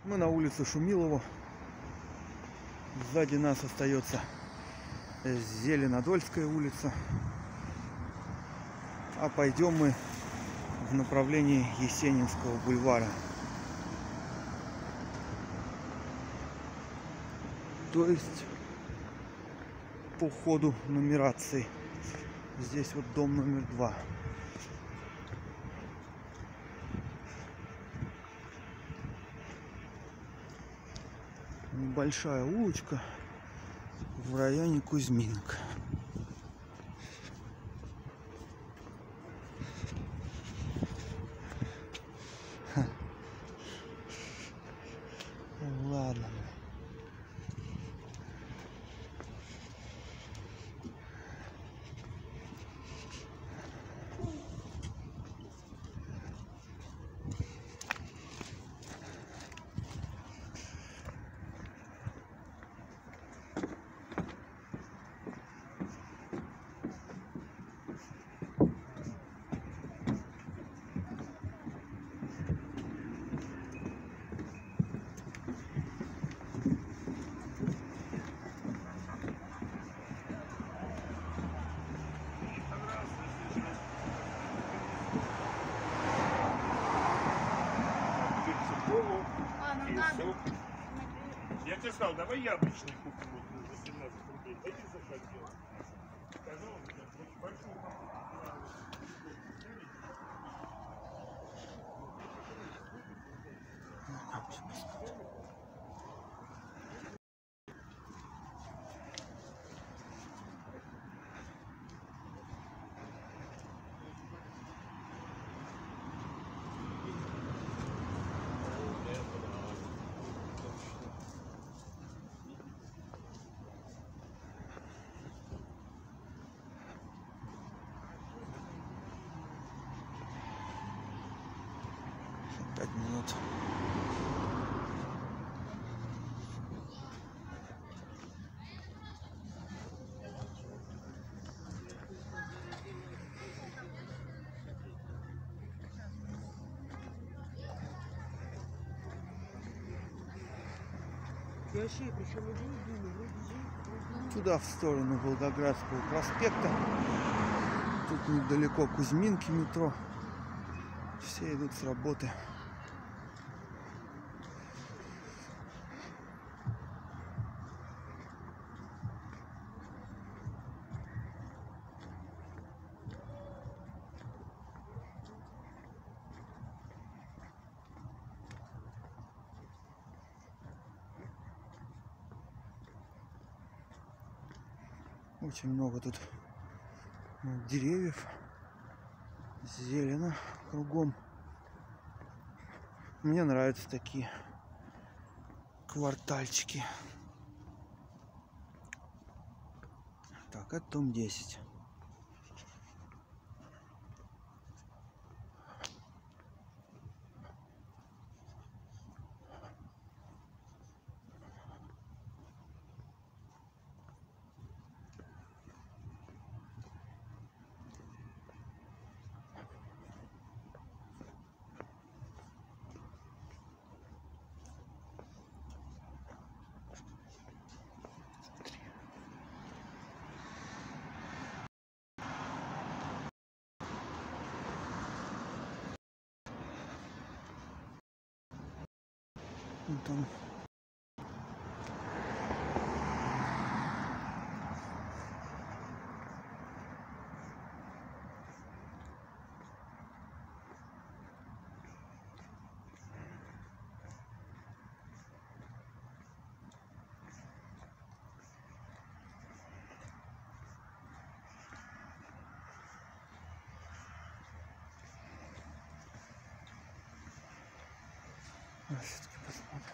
Мы на улице Шумилова. Сзади нас остается Зеленодольская улица. А пойдем мы в направлении Есенинского бульвара. То есть по ходу нумерации. Здесь вот дом номер 2. Небольшая улочка в районе Кузьминок. Ладно. Я тебе сказал, давай яблочный купим вот за 17 рублей. Ты не захотел. Сказал, большую Минут. Туда, в сторону Волгоградского проспекта. Тут недалеко Кузьминки метро. Все идут с работы. Очень много тут деревьев, зелено кругом. Мне нравятся такие квартальчики. Так, это дом 10. Вот он. Все-таки посмотрим.